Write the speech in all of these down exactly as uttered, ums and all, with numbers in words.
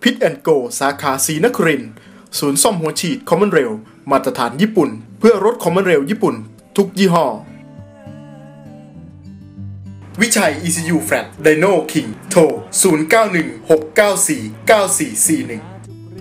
พิทแอนด์โกสาขาศรีนครินทร์ศูนย์ซ่อมหัวฉีดคอมมอนเรลมาตรฐานญี่ปุ่นเพื่อรถคอมมอนเรลญี่ปุ่นทุกยี่ห้อวิชัย อี ซี ยู Flat Dyno King โทรศูนย์ เก้า หนึ่ง หก เก้า สี่ เก้า สี่ สี่ หนึ่ง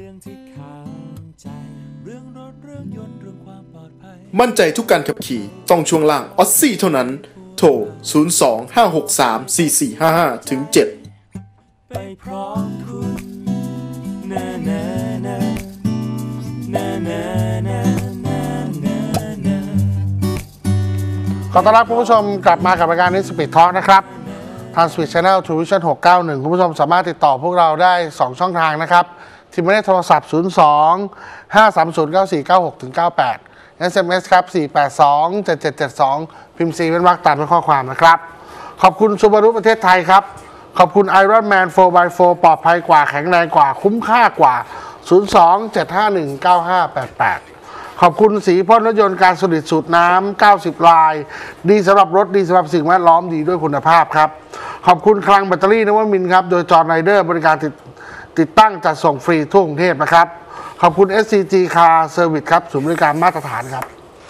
มั่นใจทุกการขับขี่ต้องช่วงล่างออสซี่เท่านั้นโทรศูนย์ สอง ห้า หก สาม สี่ สี่ ห้า ห้า ถึง เจ็ดไปพร้อมคุณนานานานานานานาขอต้อนรับคุณผู้ชมกลับมากับรายการนี้ Speed Talk นะครับทาง Speed Channel True Vision หกเก้าหนึ่งคุณผู้ชมสามารถติดต่อพวกเราได้สองช่องทางนะครับที่หมายเลขโทรศัพท์ศูนย์ สอง ห้า สาม ศูนย์ เก้า สี่ เก้า หก ถึง เก้า แปด เอส เอ็ม เอส ครับสี่ แปด สอง เจ็ด เจ็ด เจ็ด สองพิมพ์ C เป็นวรรคตามด้วยข้อความนะครับขอบคุณ Subaru ประเทศไทยครับขอบคุณ Iron Man โฟร์ บาย โฟร์ ปลอดภัยกว่าแข็งแรงกว่าคุ้มค่ากว่าศูนย์ สอง เจ็ด ห้า หนึ่ง เก้า ห้า แปด แปดขอบคุณสีพ่นรถยนต์การผลิตสูตรน้ำเก้าสิบลายดีสำหรับรถดีสำหรับสิ่งแวดล้อมดีด้วยคุณภาพครับขอบคุณคลังแบตเตอรี่นวมินทร์ครับโดยจอห์นไรเดอร์บริการติดติดตั้งจัดส่งฟรีทั่วกรุงเทพนะครับขอบคุณ เอส ซี จี Car Service ครับศูนย์บริการมาตรฐานครับ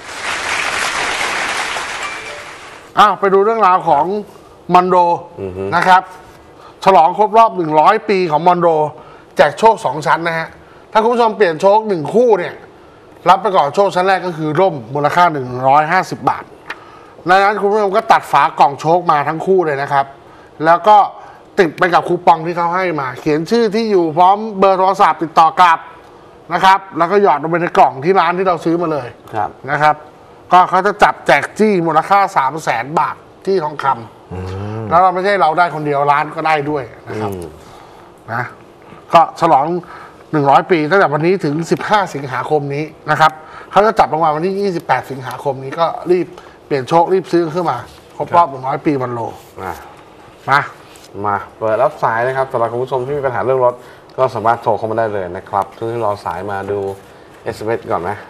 อ้าวไปดูเรื่องราวของมอนโดนะครับฉลองครบรอบหนึ่งร้อยปีของมอนโดแจกโชคสองชั้นนะฮะถ้าคุณผู้ชมเปลี่ยนโชคหนึ่งคู่เนี่ยรับไปก่อนโชคชั้นแรกก็คือร่มมูลค่าหนึ่งร้อยห้าสิบบาทดังนั้นคุณผู้ชมก็ตัดฝากล่องโชคมาทั้งคู่เลยนะครับแล้วก็ติดไปกับคูปองที่เขาให้มาเขียนชื่อที่อยู่พร้อมเบอร์โทรศัพท์ติดต่อกลับนะครับแล้วก็หยอดลงไปในกล่องที่ร้านที่เราซื้อมาเลยนะครับก็เขาจะจับแจกจี้มูลค่าสามแสนบาทที่ทองคำแล้วเราไม่ใช่เราได้คนเดียวร้านก็ได้ด้วยนะครับนะก็ฉลองหนึ่งร้อยปีตั้งแต่วันนี้ถึงสิบห้าสิงหาคมนี้นะครับเขาจะจับรางวัลวันที่ยี่สิบแปดสิงหาคมนี้ก็รีบเปลี่ยนโชครีบซื้อขึ้นมาครบรอบหนึ่งร้อยปีวันโลมามามาเปิดรับสายนะครับสำหรับคุณผู้ชมที่มีปัญหาเรื่องรถก็สามารถโทรเข้ามาได้เลยนะครับซึ่งรอสายมาดู เอส เอ็ม เอส ก่อนไหม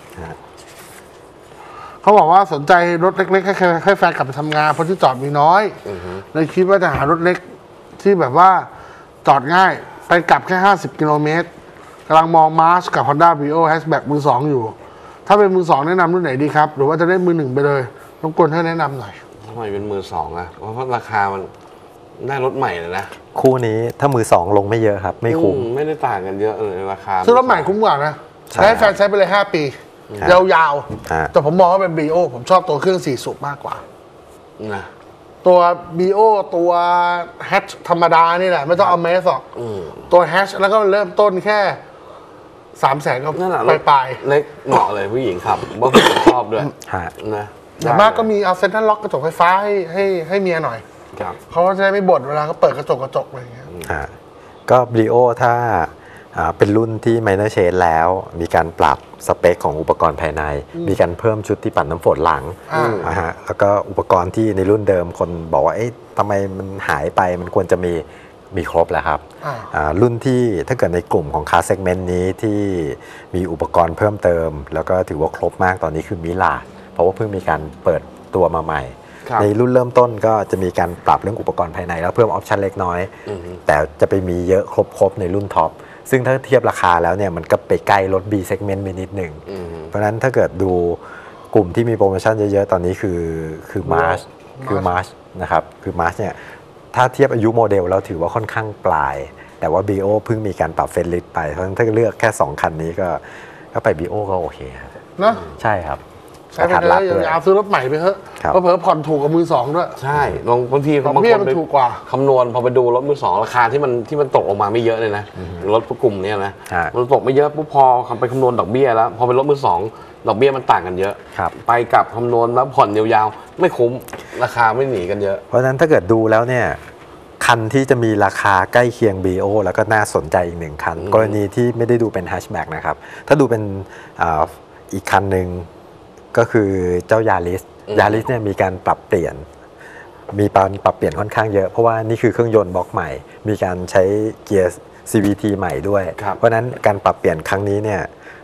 เขาบอกว่าสนใจรถเล็กๆให้ให้แฟนกลับไปทำงานเพราะที่จอดมีน้อยเลยคิดว่าจะหารถเล็กที่แบบว่าจอดง่ายไปกลับแค่ห้าสิบกิโลเมตรกำลังมองมาร์ชกับ Honda Brio Hatchback มือสองอยู่ถ้าเป็นมือสองแนะนำรุ่นไหนดีครับหรือว่าจะได้มือหนึ่งไปเลยรบกวนให้แนะนำหน่อยทำไมเป็นมือสองอ่ะเพราะราคามันได้รถใหม่เลยนะคู่นี้ถ้ามือสองลงไม่เยอะครับไม่คุ้มไม่ได้ต่างกันเยอะเลยราคาซื้อรถใหม่คุ้มกว่านะให้แฟนใช้ไปเลยห้าปียาวๆแต่ผมมองว่าเป็น Brio ผมชอบตัวเครื่องสี่สูบมากกว่านะตัว Brio ตัว Hatch ธรรมดานี่แหละไม่ต้องเอาเมสหรอกตัว Hatch แล้วก็เริ่มต้นแค่สามแสนก็ปลายๆเล็กเหมาะเลยผู้หญิงขับว่าผู้หญิงชอบด้วยนะอย่างมากก็มีเอาเซ็นทรัลล็อกกระจกไฟฟ้าให้ให้ให้เมียหน่อยเขาจะได้ไม่บ่นเวลาเขาเปิดกระจกกระจกอะไรอย่างเงี้ยก็ Brio ถ้าเป็นรุ่นที่ Minor Change แล้วมีการปรับสเปคของอุปกรณ์ภายในมีการเพิ่มชุดที่ปัดน้ำฝนหลังนะฮะแล้วก็อุปกรณ์ที่ในรุ่นเดิมคนบอกว่าเอ๊ะทำไมมันหายไปมันควรจะมีมีครบแล้วครับรุ่นที่ถ้าเกิดในกลุ่มของคาร์เซกเมนต์นี้ที่มีอุปกรณ์เพิ่มเติมแล้วก็ถือว่าครบมากตอนนี้คือมิลาเพราะว่าเพิ่งมีการเปิดตัวมาใหม่ในรุ่นเริ่มต้นก็จะมีการปรับเรื่องอุปกรณ์ภายในแล้วเพิ่มออปชันเล็กน้อยแต่จะไปมีเยอะครบๆในรุ่นท็อปซึ่งถ้าเทียบราคาแล้วเนี่ยมันก็ไปใกล้รถ B segment ไปนิดหนึ่งเพราะฉะนั้นถ้าเกิดดูกลุ่มที่มีโปรโมชั่นเยอะๆตอนนี้คือคือ March คือ March นะครับคือ March เนี่ยถ้าเทียบอายุโมเดลเราถือว่าค่อนข้างปลายแต่ว่า Brio เพิ่งมีการปรับเฟรนลิสต์ไปเพราะฉะนั้นถ้าเลือกแค่สองคันนี้ก็ก็ไป Brio ก็โอเคนะใช่ครับใช้ไปเลยอย่าซื้อรถใหม่ไปเถอะเพราะเผลอผ่อนถูกกว่ามือสองด้วยใช่ลงบางทีบางคนมันถูกกว่าคำนวณพอไปดูรถมือสองราคาที่มันที่มันตกออกมาไม่เยอะเลยนะรถกลุ่มนี้นะมันตกไม่เยอะปุ๊บพอไปคำนวณดอกเบี้ยแล้วพอเป็นรถมือสองดอกเบี้ยมันต่างกันเยอะไปกับคำนวณแล้วผ่อนยาวๆไม่คุ้มราคาไม่หนีกันเยอะเพราะฉะนั้นถ้าเกิดดูแล้วเนี่ยคันที่จะมีราคาใกล้เคียง Brio แล้วก็น่าสนใจอีกหนึ่งคันกรณีที่ไม่ได้ดูเป็นแฮชแบ็กนะครับถ้าดูเป็นอีกคันหนึ่งก็คือเจ้ายาริสยาริสเนี่ยมีการปรับเปลี่ยนมีการปรับเปลี่ยนค่อนข้างเยอะเพราะว่านี่คือเครื่องยนต์บล็อกใหม่มีการใช้เกียร์ ซี วี ที ใหม่ด้วยเพราะนั้นการปรับเปลี่ยนครั้งนี้เนี่ย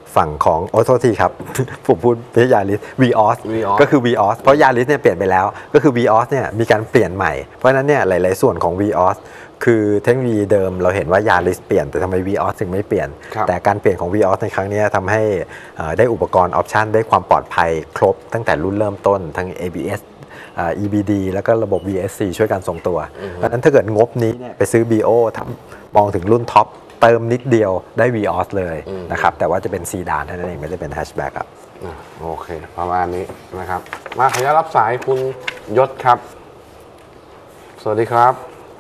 ฝั่งของโอโทษทีครับ ผมพูดไม่ใช่ยาริส Vios Vios ก็คือ Vios เพราะยาริสเนี่ยเปลี่ยนไปแล้วก็คือ Vios เนี่ยมีการเปลี่ยนใหม่เพราะฉะนั้นเนี่ยหลายๆส่วนของ Vios คือเทคโนโลยีเดิมเราเห็นว่ายาริสเปลี่ยนแต่ทำไม Vios ถึงไม่เปลี่ยนแต่การเปลี่ยนของ Vios ในครั้งนี้ทำให้ได้อุปกรณ์ออปชันได้ความปลอดภัยครบตั้งแต่รุ่นเริ่มต้นทั้ง เอ บี เอส อี บี ดี แล้วก็ระบบ วี เอส ซี ช่วยการทรงตัวเพราะฉะนั้นถ้าเกิดงบนี้เนี่ยไปซื้อ บี โอ ทำมองถึงรุ่นท็อปเติมนิดเดียวได้ Vios เลยนะครับแต่ว่าจะเป็นซีดานเท่านั้นเองไม่ได้เป็นแฮชแบ็กครับโอเคประมาณนี้นะครับมาขออนุญาตรับสายคุณยศครับสวัสดีครับ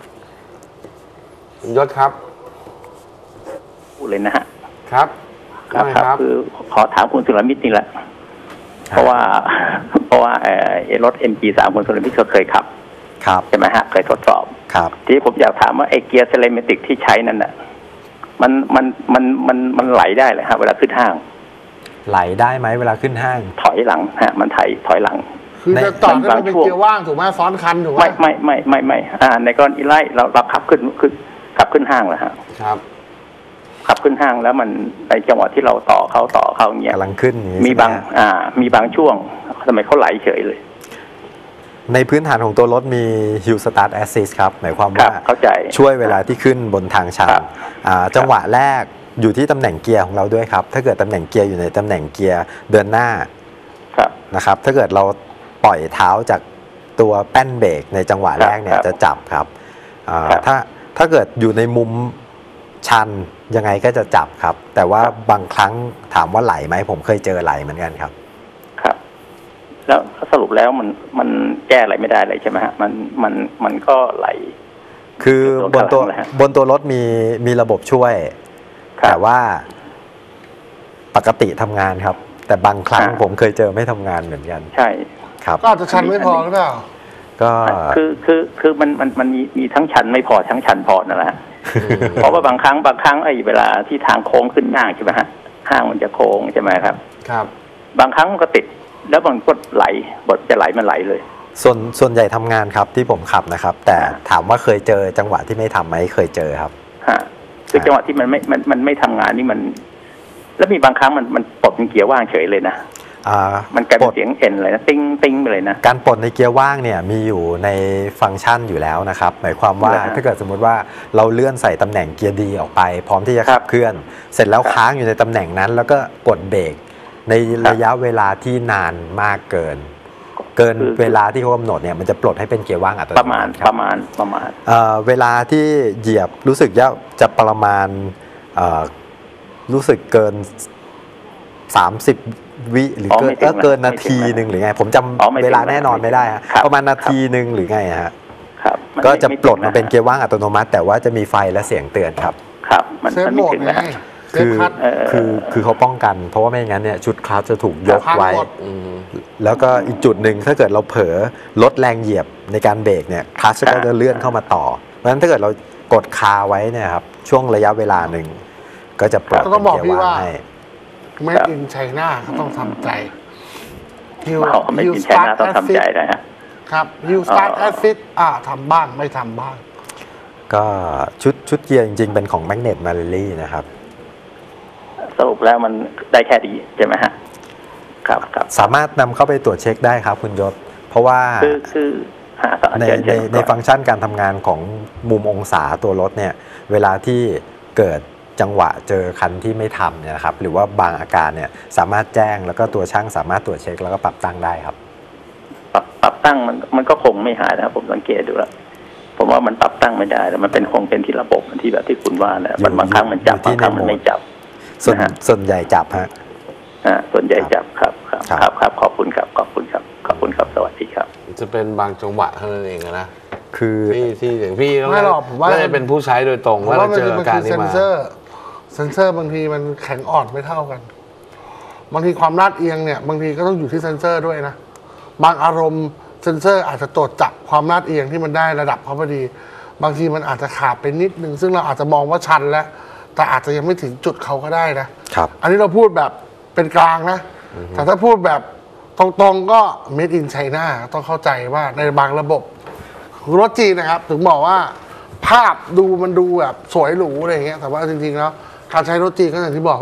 คุณยศครับพูดเลยนะฮะครับครับครับคือขอถามคุณสุรมิตรนี่แหละเพราะว่าเพราะว่าเออรถ เอ็ม จี สาม คุณสุรมิตรก็เคยขับครับใช่ไหมฮะเคยทดสอบครับทีนี้ผมอยากถามว่าไอ้เกียร์เซเลเมติกที่ใช้นั่นน่ะมันมันมันมันมันไหลได้เลยฮะเวลาขึ้นห้างไหลได้ไหมเวลาขึ้นห้างถอยหลังฮะมันถอยถอยหลังคือจะต่อให้มันเป็นเกียร์ว่างถูกไหมซ้อนคันถูกไหมไม่ไม่ไม่ไม่ไม่อ่าในกรณีไล่เราเราขับขึ้นขึ้นขับขึ้นห้างเหรอฮะครับขับขึ้นห้างแล้วมันในจังหวะที่เราต่อเข้าต่อเข้าเงี้ยกำลังขึ้นมีบางอ่ามีบางช่วงทำไมเขาไหลเฉยเลยในพื้นฐานของตัวรถมี Hill Start Assist ครับหมายความว่าช่วยเวลาที่ขึ้นบนทางชันจังหวะแรกอยู่ที่ตำแหน่งเกียร์ของเราด้วยครับถ้าเกิดตำแหน่งเกียร์อยู่ในตำแหน่งเกียร์เดินหน้านะครับถ้าเกิดเราปล่อยเท้าจากตัวแป้นเบรกในจังหวะแรกเนี่ยจะจับครับถ้าถ้าเกิดอยู่ในมุมชันยังไงก็จะจับครับแต่ว่าบางครั้งถามว่าไหลไหมผมเคยเจอไหลเหมือนกันครับครับแล้วสรุปแล้วมันมันแก้อะไรไม่ได้เลยใช่ไหมฮะมันมันมันก็ไหลคือบนตัวบนตัวรถมีมีระบบช่วยแต่ว่าปกติทำงานครับแต่บางครั้งผมเคยเจอไม่ทำงานเหมือนกันใช่ครับก็อาจจะชันไม่พอหรือเปล่าก็คือคือคือมันมันมันมีมีทั้งชันไม่พอทั้งชันพอนั่นแหละเพราะว่าบางครั้งบางครั้งไอ้เวลาที่ทางโค้งขึ้นห้างใช่ไหมฮะห้างมันจะโค้งใช่ไหมครับครับบางครั้งมันก็ติดแล้วมันก็ไหลบทจะไหลมันไหลเลยส่วนส่วนใหญ่ทำงานครับที่ผมขับนะครับแต่ถามว่าเคยเจอจังหวะที่ไม่ทำไหมเคยเจอครับฮะคือจังหวะที่มันไม่มันมันไม่ทำงานนี่มันแล้วมีบางครั้งมันมันปลดเป็นเกียร์ว่างเฉยเลยนะมันกลายเป็นเสียงเอ็นเลยนะติ้งติ้งไปเลยนะการปลดในเกียร์ว่างเนี่ยมีอยู่ในฟังก์ชันอยู่แล้วนะครับหมายความว่าถ้าเกิดสมมุติว่าเราเลื่อนใส่ตำแหน่งเกียร์ดีออกไปพร้อมที่จะขับเคลื่อนเสร็จแล้วค้างอยู่ในตำแหน่งนั้นแล้วก็กดเบรกในระยะเวลาที่นานมากเกินเกินเวลาที่เขากำหนดเนี่ยมันจะปลดให้เป็นเกียร์ว่างอัตโนมัติประมาณประมาณประมาณเวลาที่เหยียบรู้สึกจะจะประมาณรู้สึกเกินสามสิบวิหรือเกินเกินนาทีหนึ่งหรือไงผมจำเวลาแน่นอนไม่ได้ฮะประมาณนาทีหนึ่งหรือไงฮะก็จะปลดมาเป็นเกียร์ว่างอัตโนมัติแต่ว่าจะมีไฟและเสียงเตือนครับครับมันไม่ถึงนะคือคือคือเขาป้องกันเพราะว่าไม่งั้นเนี่ยชุดคลัตช์จะถูกยกไว้แล้วก็อีกจุดหนึ่งถ้าเกิดเราเผลอลดแรงเหยียบในการเบรกเนี่ยคลัตช์ก็จะเลื่อนเข้ามาต่อเพราะฉะนั้นถ้าเกิดเรากดคาไว้เนี่ยครับช่วงระยะเวลาหนึ่งก็จะปลดเป็นเกียร์ว่างให้ไม่อินไชน่าเขาต้องทำใจฮิวฮิวสตาร์ทต้องทำใจนะฮะครับฮิวสตาร์ทแอสซิสอ่าทำบ้างไม่ทำบ้างก็ชุดชุดเกียร์จริงๆเป็นของแมกเนตมาริลี่นะครับสรุปแล้วมันได้แค่ดีใช่ไหมฮะครับครับสามารถนำเข้าไปตรวจเช็คได้ครับคุณยศเพราะว่าคือคือในในในฟังก์ชันการทำงานของมุมองศาตัวรถเนี่ยเวลาที่เกิดจังหวะเจอคันที่ไม่ทำเนี่ยนะครับหรือว่าบางอาการเนี่ยสามารถแจ้งแล้วก็ตัวช่างสามารถตรวจเช็คแล้วก็ปรับตั้งได้ครับปรับปรับตั้งมันมันก็คงไม่หายนะครับผมสังเกตดูแล้วผมว่ามันปรับตั้งไม่ได้แล้วมันเป็นคงเป็นที่ระบบที่แบบที่คุณว่าแหละมันบางครั้งมันจับบางครั้งมันไม่จับส่วนส่วนใหญ่จับฮะอ่าส่วนใหญ่จับครับครับครับครับขอบคุณครับขอบคุณครับขอบคุณครับสวัสดีครับจะเป็นบางจังหวะเท่านั้นเองนะคือที่ที่อย่างพี่ไม่หรอกผมว่าจะเป็นผู้ใช้โดยตรงว่าเจอการนี้มาเซนเซอร์บางทีมันแข็งอ่อนไม่เท่ากันบางทีความลาดเอียงเนี่ยบางทีก็ต้องอยู่ที่เซนเซอร์ด้วยนะบางอารมณ์เซนเซอร์อาจจะตรวจจับความลาดเอียงที่มันได้ระดับพอดีบางทีมันอาจจะขาดไปนิดนึงซึ่งเราอาจจะมองว่าชันแล้วแต่อาจจะยังไม่ถึงจุดเขาก็ได้นะครับอันนี้เราพูดแบบเป็นกลางนะแต่ถ้าพูดแบบตรงๆก็ made in China ต้องเข้าใจว่าในบางระบบรถจีนนะครับถึงบอกว่าภาพดูมันดูแบบสวยหรูอะไรอย่างเงี้ยแต่ว่าจริงๆแล้วการใช้รถจีนก็อย่างที่บอกว่า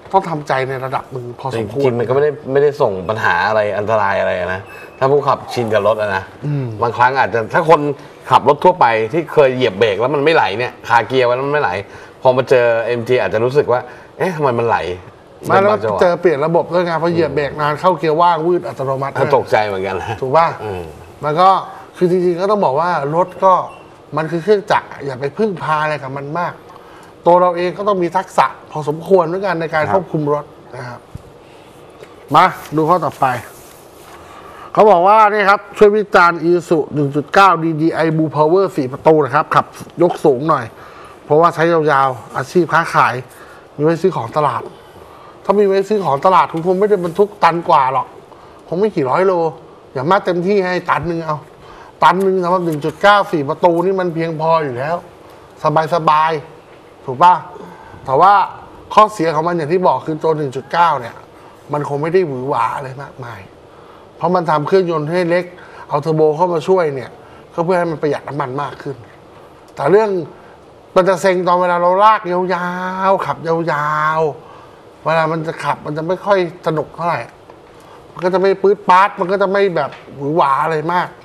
ต้องทำใจในระดับหนึ่งพอสมควรจริงๆมันก็ไม่ได้ไม่ได้ส่งปัญหาอะไรอันตรายอะไรนะถ้าผู้ขับชินกับรถนะบางครั้งอาจจะถ้าคนขับรถทั่วไปที่เคยเหยียบเบรกแล้วมันไม่ไหลเนี่ยคาเกียร์ไว้แล้วมันไม่ไหลพอมาเจอ เอ็ม จี อาจจะรู้สึกว่าเอ๊ะทำไมมันไหลมาแล้วเจอเปลี่ยนระบบด้วยไงพอเหยียบเบรกนานเข้าเกียร์ว่างวืดอัตโนมัติตกใจเหมือนกันนะถูกป่ะมันก็คือจริงๆก็ต้องบอกว่ารถก็มันคือเครื่องจักรอย่าไปพึ่งพาอะไรกับมันมากตัวเราเองก็ต้องมีทักษะพอสมควรเหมือนกันในการควบคุมรถนะครับมาดูข้อต่อไปเขาบอกว่านี่ครับช่วยวิจารณ์ Isuzu หนึ่งจุดเก้า ดี ดี ไอ Blue Power สี่ประตูนะครับขับยกสูงหน่อยเพราะว่าใช้ยาวๆอาชีพค้าขายมีไว้ซื้อของตลาดถ้ามีไว้ซื้อของตลาดคุณคงไม่ได้บรรทุกตันกว่าหรอกคงไม่กี่ร้อยโลอย่างมากเต็มที่ให้ตันหนึ่งเอาตันหนึ่งสำหรับ หนึ่งจุดเก้า สี่ประตูนี่มันเพียงพออยู่แล้วสบายๆถูกป่ะแต่ว่าข้อเสียของมันอย่างที่บอกคือตัว หนึ่งจุดเก้า เนี่ยมันคงไม่ได้หวือหวาอะไรมากมายเพราะมันทำเครื่องยนต์ให้เล็กเอาเทอร์โบเข้ามาช่วยเนี่ยก็เพื่อให้มันประหยัดน้ำมันมากขึ้นแต่เรื่องมันจะเซ็งตอนเวลาเราลากยาวๆขับยาวๆเวลามันจะขับมันจะไม่ค่อยสนุกเท่าไหร่มันก็จะไม่ปื๊ดป๊าดมันก็จะไม่แบบหวือหวาอะไรมาก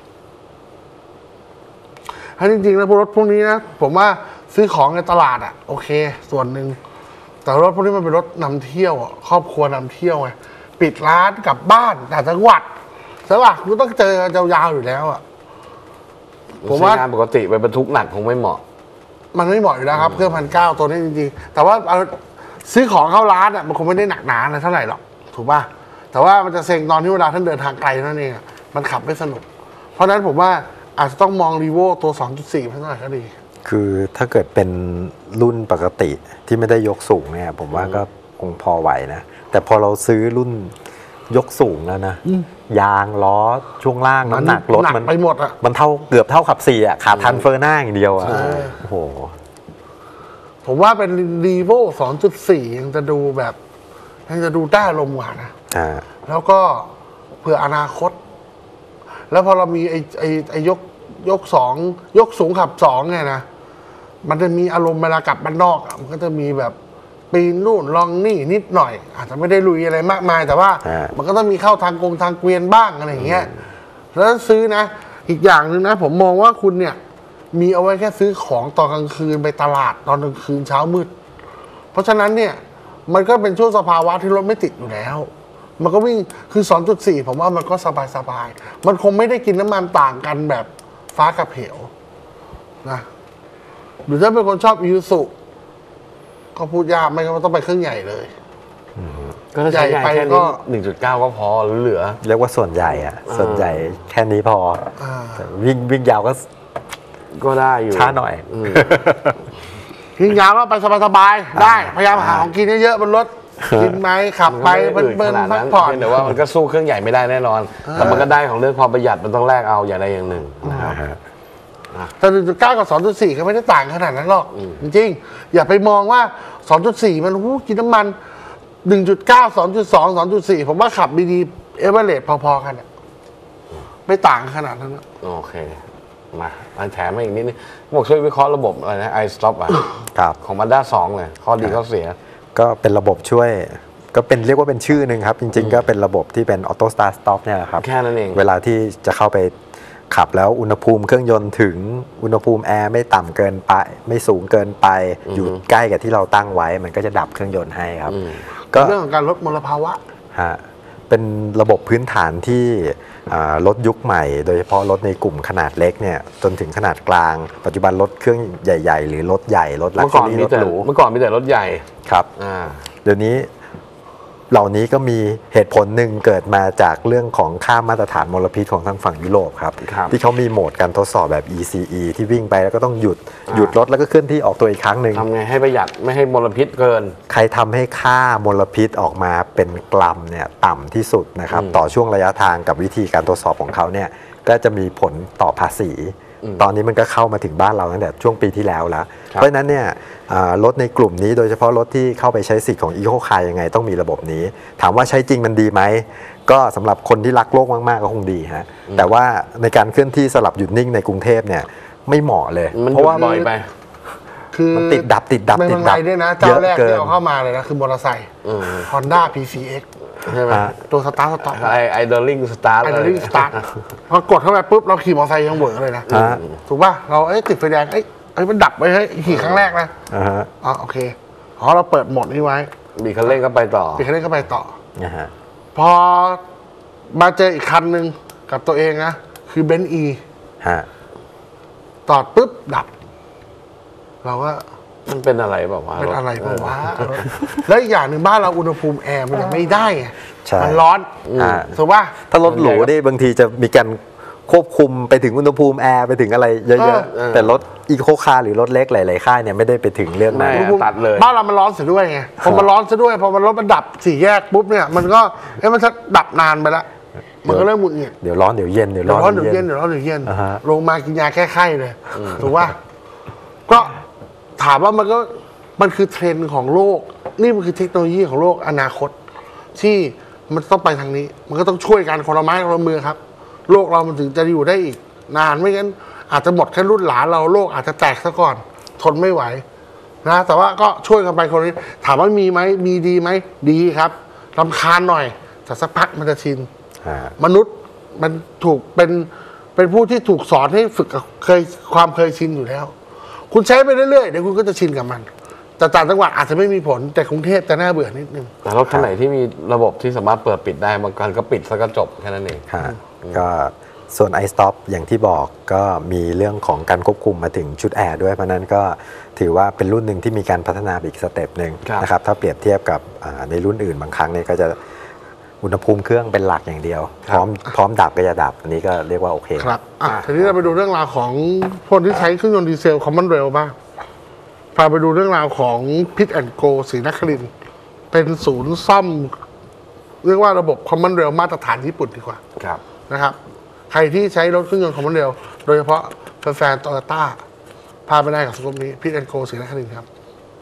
ถ้าจริงๆแล้วรถพวกนี้นะผมว่าซื้อของในตลาดอ่ะโอเคส่วนหนึ่งแต่รถพวกนี้มันเป็นรถนำเที่ยวอ่ะครอบครัวนำเที่ยวไงปิดร้านกลับบ้านแต่จังหวัดใช่ป่ะคุณต้องเจอยาวๆอยู่แล้วอ่ะผมว่างานปกติไปบรรทุกหนักคงไม่เหมาะมันไม่เหมาะอยู่แล้วครับเครื่องพันเก้าตัวนี้จริงๆแต่ว่าซื้อของเข้าร้านอ่ะมันคงไม่ได้หนักหนาอะไรเท่าไหร่หรอกถูกป่ะแต่ว่ามันจะเซ็งตอนที่เวลาท่านเดินทางไกลนั่นเองมันขับไม่สนุกเพราะนั้นผมว่าอาจจะต้องมองรีโวตัว สองจุดสี่ เท่าไหร่ก็ดีคือถ้าเกิดเป็นรุ่นปกติที่ไม่ได้ยกสูงเนี่ยผมว่าก็คงพอไหวนะแต่พอเราซื้อรุ่นยกสูงแล้วนะยางล้อช่วงล่างน้ำหนักรถมันไปหมดอ่ะมันเท่าเกือบเท่าขับสี่อ่ะขาทันเฟอร์หน้าอย่างเดียวอ่ะโอ้โหผมว่าเป็นรีโว สองจุดสี่ ยังจะดูแบบยังจะดูได้ลมกว่านะแล้วก็เผื่ออนาคตแล้วพอเรามีไอ้ไอ้ไอ้ยกยกสองยกสูงขับสองไงนะมันจะมีอารมณ์เวลากลับบ้านนอกมันก็จะมีแบบปีนนู่นลองนี่นิดหน่อยอาจจะไม่ได้ลุยอะไรมากมายแต่ว่ามันก็ต้องมีเข้าทางกงทางเกวียนบ้างอะไรอย่างเงี้ยแล้วซื้อนะอีกอย่างหนึ่งนะผมมองว่าคุณเนี่ยมีเอาไว้แค่ซื้อของตอนกลางคืนไปตลาดตอนกลางคืนเช้ามืดเพราะฉะนั้นเนี่ยมันก็เป็นช่วงสภาวะที่รถไม่ติดอยู่แล้วมันก็วิ่งคือ สองจุดสี่ ผมว่ามันก็สบายๆมันคงไม่ได้กินน้ำมันต่างกันแบบฟ้ากับเหวนะหรือถ้าเป็นคนชอบIsuzuก็พูดยากไม่ก็ต้องไปเครื่องใหญ่เลยก็ใหญ่ไปก็ หนึ่งจุดเก้า ก็พอเหลือเรียกว่าส่วนใหญ่อะส่วนใหญ่แค่นี้พอวิ่งวิ่งยาวก็ก็ได้อยู่ช้าหน่อยวิ่งยาวก็ไปสบายๆได้พยายามหาของกินเยอะๆบนรถกินไหมขับไปเพลินๆพักผ่อนแต่ว่ามันก็สู้เครื่องใหญ่ไม่ได้แน่นอนแต่มันก็ได้ของเรื่องความประหยัดมันต้องแลกเอาอย่างใดอย่างหนึ่งนะครับแต่ หนึ่งจุดเก้า กับ สองจุดสี่ ก็ไม่ได้ต่างขนาดนั้นหรอกจริงๆอย่าไปมองว่า สองจุดสี่ มันหูกินน้ำมัน หนึ่งจุดเก้า สองจุดสอง สองจุดสี่ ผมว่าขับดีๆเอเวอเรสต์พอๆกันไม่ต่างขนาดนั้นโอเคมาอันแถมมาอีกนิดนึงบอกช่วยวิเคราะห์ระบบอะไรนะ iStop อ่ะของ Mazda สองเลยข้อดีข้อเสียก็เป็นระบบช่วยก็เป็นเรียกว่าเป็นชื่อหนึ่งครับจริงๆก็เป็นระบบที่เป็น Auto Start Stop เนี่ยแหละครับแค่นั้นเองเวลาที่จะเข้าไปขับแล้วอุณหภูมิเครื่องยนต์ถึงอุณหภูมิแอร์ไม่ต่ำเกินไปไม่สูงเกินไปอยู่ใกล้กับที่เราตั้งไว้มันก็จะดับเครื่องยนต์ให้ครับก็เรื่องของการลดมลภาวะฮะเป็นระบบพื้นฐานที่รถยุคใหม่โดยเฉพาะรถในกลุ่มขนาดเล็กเนี่ยจนถึงขนาดกลางปัจจุบันรถเครื่องใหญ่ๆหรือรถใหญ่รถลักชัวรี่รถหรูเมื่อก่อนมีแต่รถใหญ่ครับเดี๋ยวนี้เหล่านี้ก็มีเหตุผลหนึ่งเกิดมาจากเรื่องของค่ามาตรฐานมลพิษของทางฝั่งยุโรปครับที่เขามีโหมดการทดสอบแบบ อี ซี อี ที่วิ่งไปแล้วก็ต้องหยุดหยุดรถแล้วก็เคลื่อนที่ออกตัวอีกครั้งหนึ่งทำไงให้ประหยัดไม่ให้มลพิษเกินใครทำให้ค่ามลพิษออกมาเป็นกรัมเนี่ยต่ำที่สุดนะครับต่อช่วงระยะทางกับวิธีการทดสอบของเขาเนี่ยก็จะมีผลต่อภาษีตอนนี้มันก็เข้ามาถึงบ้านเราตั้งแต่ช่วงปีที่แล้วแล้วเพราะฉะนั้นเนี่ยรถในกลุ่มนี้โดยเฉพาะรถที่เข้าไปใช้สิทธิ์ของ Eco Car ยังไงต้องมีระบบนี้ถามว่าใช้จริงมันดีไหมก็สำหรับคนที่รักโลกมากๆก็คงดีฮะแต่ว่าในการเคลื่อนที่สลับหยุดนิ่งในกรุงเทพเนี่ยไม่เหมาะเลยเพราะว่าบ่อยไปคืคือมันติดดับติดดับในติเมืดองดัไทบยด้วยนะเยเจ้าอะแรกเกิที่นเอาเข้ามาเลยนะคือมอเตอร์ไซค์ Honda พี ซี เอ็กซ์ใช่ไหมตัวสตาร์ทสต็อปไอไอเดอร์ลิงสตาร์ทไอเดอร์ลิงสตาร์ทพอกดเข้าไปปุ๊บเราขี่มอเตอร์ไซค์ยังเบิร์เลยนะฮะถูกป่ะเราเอ้ยติดไฟแดงเอ้ยเอ้ยมันดับไปเฮ้ยขี่ครั้งแรกนะอ่าฮะอ๋อโอเคอ๋อเราเปิดโหมดนี้ไว้มีคันเร่งก็ไปต่อปีคันนี้ก็ไปต่อนะฮะพอมาเจออีกคันหนึ่งกับตัวเองนะคือเบนซ์อีฮะตอดปุ๊บดับ เราก็มันเป็นอะไรแบบว่าเป็นอะไรบ้างวะแล้วอีกอย่างหนึ่งบ้านเราอุณหภูมิแอร์มันยังไม่ได้ไงใช่มันร้อนอ่าถูกป่ะถ้ารถหรูนี่บางทีจะมีการควบคุมไปถึงอุณหภูมิแอร์ไปถึงอะไรเยอะๆ แต่รถอีโคคาร์หรือรถเล็กหลายๆค่ายเนี่ยไม่ได้ไปถึงเรื่องนั้นไม่ตัดเลยบ้านเรามันร้อนเสียด้วยไงพอมันร้อนซะด้วยพอมันรถมันดับสี่แยกปุ๊บเนี่ยมันก็เอ้ยมันจะดับนานไปละมันก็เริ่มหงุดหงิดเดี๋ยวร้อนเดี๋ยวเย็นเดี๋ยวเดี๋ยวร้ร้ออน นเดี๋ยวเย็นเดี๋ยวร้อนเดี๋ยวเย็นอ่าฮะลงมากินยาแก้ไข้เลยถูกป่ะก็ถามว่ามันก็มันคือเทรนด์ของโลก นี่มันคือเทคโนโลยีของโลกอนาคต ที่มันต้องไปทางนี้ มันก็ต้องช่วยกันคนละไม้คนละมือครับ โลกเรามันถึงจะอยู่ได้อีก นานไม่งั้นอาจจะหมดแค่รุ่นหลานเราโลกอาจจะแตกซะก่อน ทนไม่ไหวนะแต่ว่าก็ช่วยกันไปคนละนี้ถามว่ามีไหมมีดีไหมดีครับรำคาญหน่อยแต่สักพักมันจะชินอ่ามนุษย์มันถูกเป็นเป็นผู้ที่ถูกสอนให้ฝึกกับเคยความเคยชินอยู่แล้ว คุณใช้ไปเรื่อยๆเดี๋ยวคุณก็จะชินกับมัน แต่ต่างจังหวัดอาจจะไม่มีผลแต่กรุงเทพจะน่าเบื่อนิดนึงแต่รถคันไหนที่มีระบบที่สามารถเปิดปิดได้บางคันก็ปิดซะก็จบแค่นั้นเองฮะก็ส่วน iStop อย่างที่บอกก็มีเรื่องของการควบคุมมาถึงชุดแอร์ด้วยเพราะนั้นก็ถือว่าเป็นรุ่นหนึ่งที่มีการพัฒนาไปอีกสเต็ปหนึ่งครับนะครับถ้าเปรียบเทียบกับอ่าในรุ่นอื่นบางครั้งเนี่ยก็จะอุณหภูมิเครื่องเป็นหลักอย่างเดียว พร้อมพร้อมดับก็จะดับ อันนี้ก็เรียกว่าโอเคครับอ่ะทีนี้เราไปดูเรื่องราวของคนที่ใช้เครื่องยนต์ดีเซลคอมมอนเรลบ้างพาไปดูเรื่องราวของพิทแอนโกศรีนครินทร์เป็นศูนย์ซ่อม เรียกว่าระบบคอมมอนเรลมาตรฐานญี่ปุ่นดีกว่าครับนะครับใครที่ใช้รถเครื่องยนต์คอมมอนเรลโดยเฉพาะแฟนๆโตโยต้าพาไปได้กับสกุลนี้พิทแอนโกศรีนครินทร์ครับ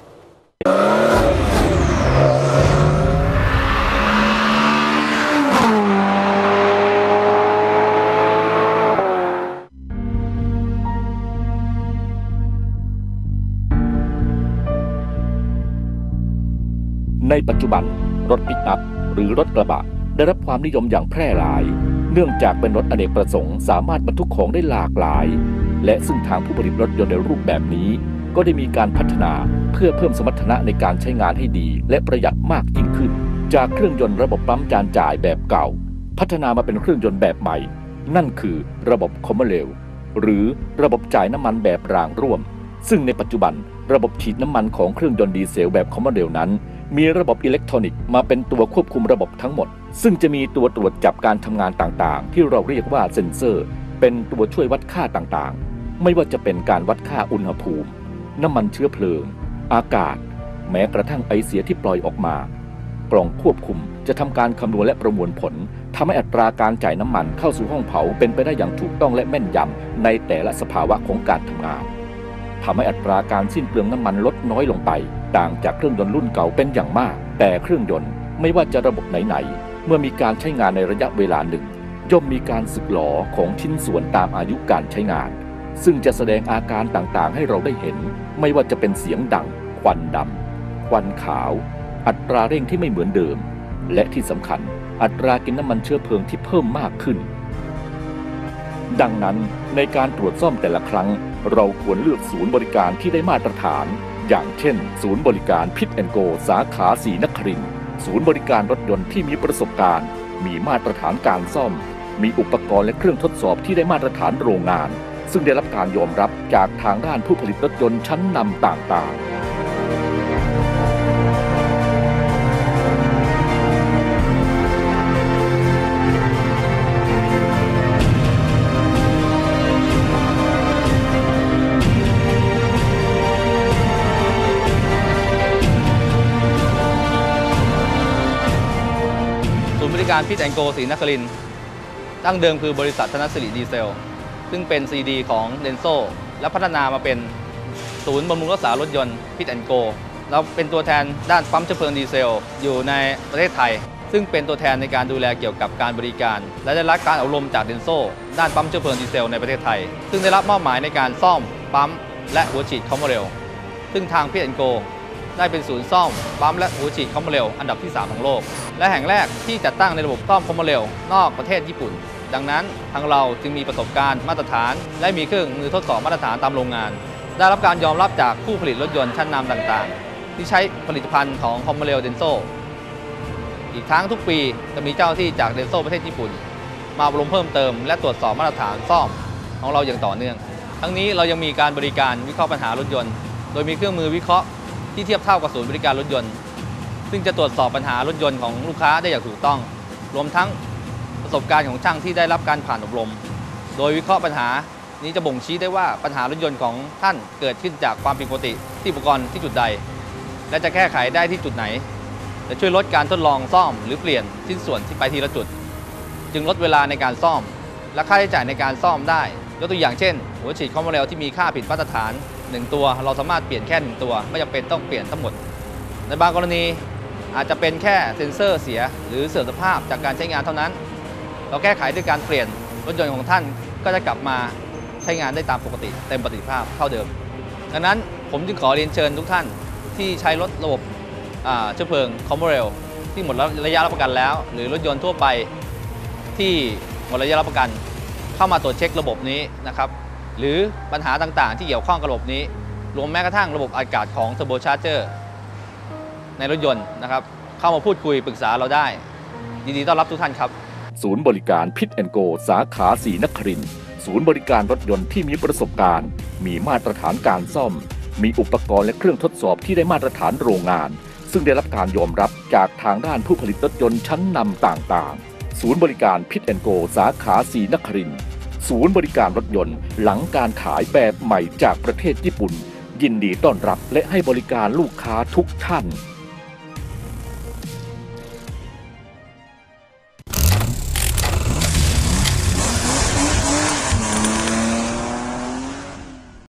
ในปัจจุบันรถปิกอัพหรือรถกระบะได้รับความนิยมอย่างแพร่หลาย เนื่องจากเป็นรถอเนกประสงค์สามารถบรรทุกของได้หลากหลาย และซึ่งทางผู้ผลิตรถยนต์ในรูปแบบนี้ ก็ได้มีการพัฒนาเพื่อเพิ่มสมรรถนะในการใช้งานให้ดีและประหยัดมากยิ่งขึ้น จากเครื่องยนต์ระบบปั๊มจานจ่ายแบบเก่า พัฒนามาเป็นเครื่องยนต์แบบใหม่ นั่นคือระบบคอมมอนเรลหรือระบบจ่ายน้ำมันแบบรางร่วม ซึ่งในปัจจุบันระบบฉีดน้ำมันของเครื่องยนต์ดีเซลแบบคอมมอนเรลนั้นมีระบบอิเล็กทรอนิกส์มาเป็นตัวควบคุมระบบทั้งหมดซึ่งจะมีตัวตรวจจับการทำงานต่างๆที่เราเรียกว่าเซ็นเซอร์เป็นตัวช่วยวัดค่าต่างๆไม่ว่าจะเป็นการวัดค่าอุณหภูมิน้ำมันเชื้อเพลิงอากาศแม้กระทั่งไอเสียที่ปล่อยออกมากล่องควบคุมจะทำการคำนวณและประมวลผลทำให้อัตราการจ่ายน้ำมันเข้าสู่ห้องเผาเป็นไปได้อย่างถูกต้องและแม่นยำในแต่ละสภาวะของการทำงานทำให้อัตราการสิ้นเปลืองน้ำมันลดน้อยลงไปต่างจากเครื่องยนต์รุ่นเก่าเป็นอย่างมากแต่เครื่องยนต์ไม่ว่าจะระบบไหนๆเมื่อมีการใช้งานในระยะเวลาหนึ่งย่อมมีการสึกหรอของชิ้นส่วนตามอายุการใช้งานซึ่งจะแสดงอาการต่างๆให้เราได้เห็นไม่ว่าจะเป็นเสียงดังควันดำควันขาวอัตราเร่งที่ไม่เหมือนเดิมและที่สำคัญอัตรากินน้ำมันเชื้อเพลิงที่เพิ่มมากขึ้นดังนั้นในการตรวจซ่อมแต่ละครั้งเราควรเลือกศูนย์บริการที่ได้มาตรฐานอย่างเช่นศูนย์บริการพิทแอนโกสาขาศรีนครินทร์ศูนย์บริการรถยนต์ที่มีประสบการณ์มีมาตรฐานการซ่อมมีอุปกรณ์และเครื่องทดสอบที่ได้มาตรฐานโรงงานซึ่งได้รับการยอมรับจากทางด้านผู้ผลิตรถยนต์ชั้นนำต่างๆบริการพิทแอนโกศรีนครินทร์ตั้งเดิมคือบริษัทธนสิริดีเซลซึ่งเป็น ซี ดี ของเดนโซและพัฒนามาเป็นศูนย์บำรุงรักษารถยนต์พิทแอนโกเราเป็นตัวแทนด้านปั๊มเชื้อเพลิงดีเซลอยู่ในประเทศไทยซึ่งเป็นตัวแทนในการดูแลเกี่ยวกับการบริการและได้รับการอบรมจากเดนโซด้านปั๊มเชื้อเพลิงดีเซลในประเทศไทยซึ่งได้รับมอบหมายในการซ่อมปั๊มและหัวฉีดคอมมอนเรลซึ่งทางพี แอนด์ โก ได้เป็นศูนย์ซ่อมปั๊มและหัวฉีดคอมโมเรลอันดับที่ สาม ของโลกและแห่งแรกที่จัดตั้งในระบบซ่อมคอมโมเรลนอกประเทศญี่ปุ่นดังนั้นทางเราจึงมีประสบการณ์มาตรฐานและมีเครื่องมือทดสอบมาตรฐานตามโรงงานได้รับการยอมรับจากผู้ผลิตรถยนต์ชั้นนำต่างๆที่ใช้ผลิตภัณฑ์ของคอมโมเรลเดนโซอีกทั้งทุกปีจะมีเจ้าที่จากเดนโซประเทศญี่ปุ่นมาอบรมเพิ่มเติมและตรวจสอบมาตรฐานซ่อมของเราอย่างต่อเนื่องทั้งนี้เรายังมีการบริการวิเคราะห์ปัญหารถยนต์โดยมีเครื่องมือวิเคราะห์ที่เทียบเท่ากับศูนย์บริการรถยนต์ซึ่งจะตรวจสอบปัญหารถยนต์ของลูกค้าได้อย่างถูกต้องรวมทั้งประสบการณ์ของช่างที่ได้รับการผ่านอบรมโดยวิเคราะห์ปัญหานี้จะบ่งชี้ได้ว่าปัญหารถยนต์ของท่านเกิดขึ้นจากความผิดปกติที่อุปกรณ์ที่จุดใดและจะแก้ไขได้ที่จุดไหนจะช่วยลดการทดลองซ่อมหรือเปลี่ยนชิ้นส่วนที่ไปทีละจุดจึงลดเวลาในการซ่อมและค่าใช้จ่ายในการซ่อมได้ยกตัวอย่างเช่นหัวฉีดคอมโมเรลที่มีค่าผิดมาตรฐานหนึ่งตัวเราสามารถเปลี่ยนแค่หนึ่งตัวไม่จำเป็นต้องเปลี่ยนทั้งหมดในบางกรณีอาจจะเป็นแค่เซ็นเซอร์เสียหรือเสื่อมสภาพจากการใช้งานเท่านั้นเราแก้ไขด้วยการเปลี่ยนรถยนต์ของท่านก็จะกลับมาใช้งานได้ตามปกติเต็มประสิทธิภาพเท่าเดิมดังนั้นผมจึงขอเรียนเชิญทุกท่านที่ใช้รถระบบเชื้อเพลิงคอมโมเรลที่หมดระยะรับประกันแล้วหรือรถยนต์ทั่วไปที่หมดระยะรับประกันเข้ามาตรวจเช็คระบบนี้นะครับหรือปัญหาต่างๆที่เกี่ยวข้องกับระบบนี้รวมแม้กระทั่งระบบอากาศของ Turbo Charger ในรถยนต์นะครับเข้ามาพูดคุยปรึกษาเราได้ยินดีต้อนรับทุกท่านครับศูนย์บริการพิทแอนด์โกสาขาศรีนครินทร์ศูนย์บริการรถยนต์ที่มีประสบการณ์มีมาตรฐานการซ่อมมีอุปกรณ์และเครื่องทดสอบที่ได้มาตรฐานโรงงานซึ่งได้รับการยอมรับจากทางด้านผู้ผลิตรถยนต์ชั้นนำต่างๆศูนย์บริการพิทแอนด์โกสาขาศรีนครินทร์ศูนย์บริการรถยนต์หลังการขายแบบใหม่จากประเทศญี่ปุ่นยินดีต้อนรับและให้บริการลูกค้าทุกท่าน